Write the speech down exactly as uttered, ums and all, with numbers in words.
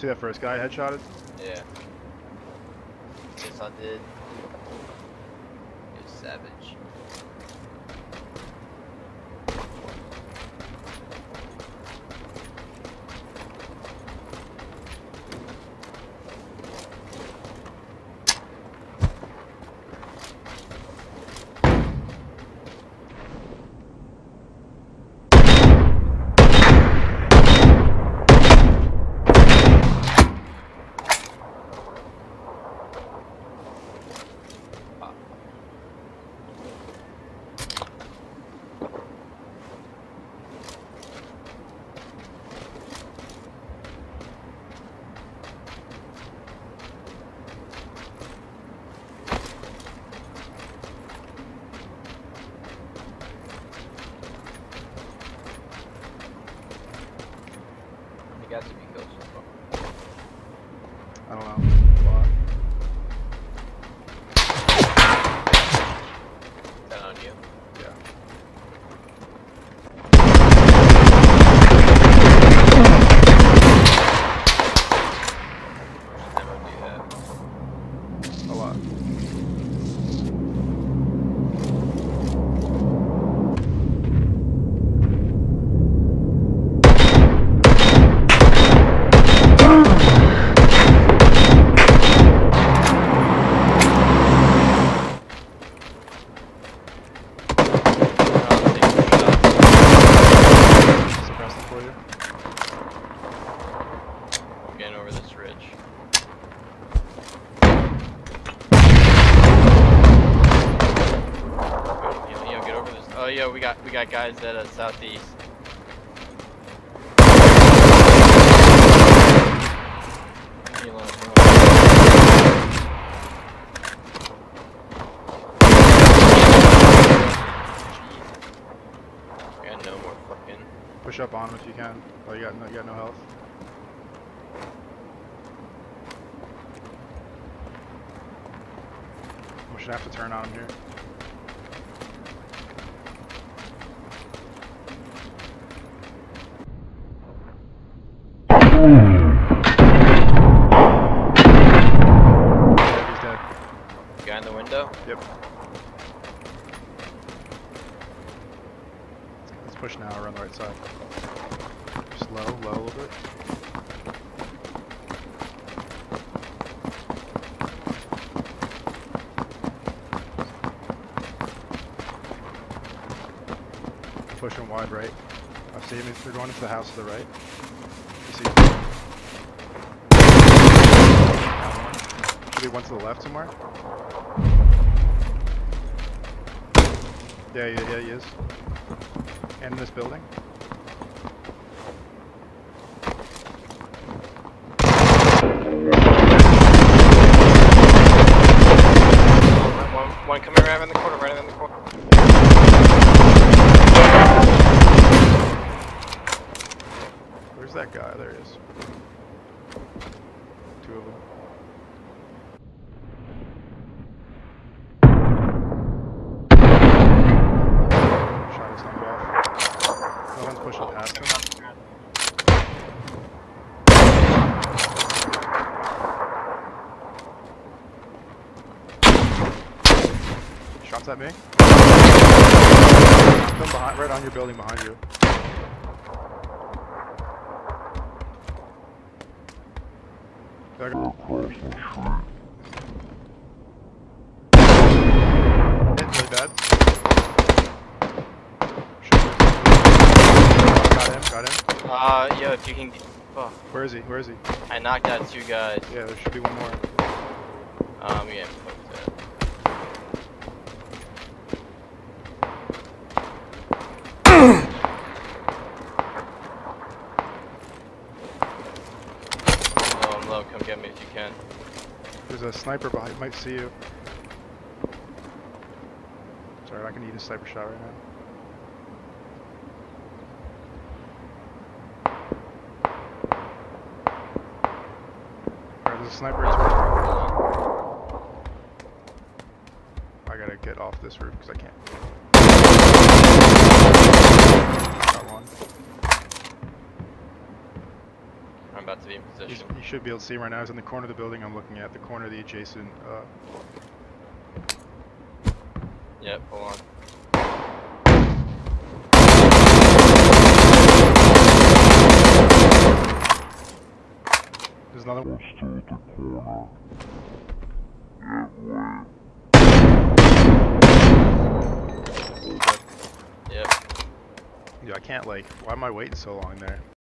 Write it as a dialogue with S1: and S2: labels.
S1: See that first guy headshotted?
S2: Yeah. Yes, I did. It was savage. Got to be killed so far.
S1: I don't know. A lot.
S2: Is that on you?
S1: Yeah.
S2: Never do that.
S1: A lot.
S2: Getting over this ridge. Yo, yo, get over this. Oh, yo, we got we got guys at uh, southeast. Leave me alone, leave me alone. I got no more fucking.
S1: Push up on him if you can. Oh, you got no, you got no health. We should have to turn on him here. Yeah, he's dead.
S2: Guy in the window?
S1: Yep. Let's push now around the right side. Just low, low a little bit. Push him wide right. I see him. They're going into the house to the right. You see? Down one. Should be one to the left somewhere. Yeah, yeah, yeah, he is. And in this building.
S2: One, one coming right around the corner, right around the corner.
S1: Where's that guy? There he is. Two of them. Shot his number off. No one's pushing past him. Shots at me. Come behind, right on your building behind you. Really bad. Got him, got him.
S2: Uh, yo, if you can. Fuck.
S1: Where is he? Where is he?
S2: I knocked out two guys.
S1: Yeah, there should be one more.
S2: Um, yeah, fucked up. Oh, I'm low. Come get me if you can.
S1: There's a sniper behind. Might see you. Sorry, I can eat a sniper shot right now. Alright, there's a sniper towards me. I gotta get off this roof because I can't. Got one.
S2: I'm about to be in
S1: You,
S2: position.
S1: you should be able to see him right now. He's in the corner of the building I'm looking at, the corner of the adjacent. Uh,
S2: Yep, hold on.
S1: there's another one.
S3: Still at the corner. Yeah, right.
S2: Yep.
S1: Yeah, I can't like. Why am I waiting so long there?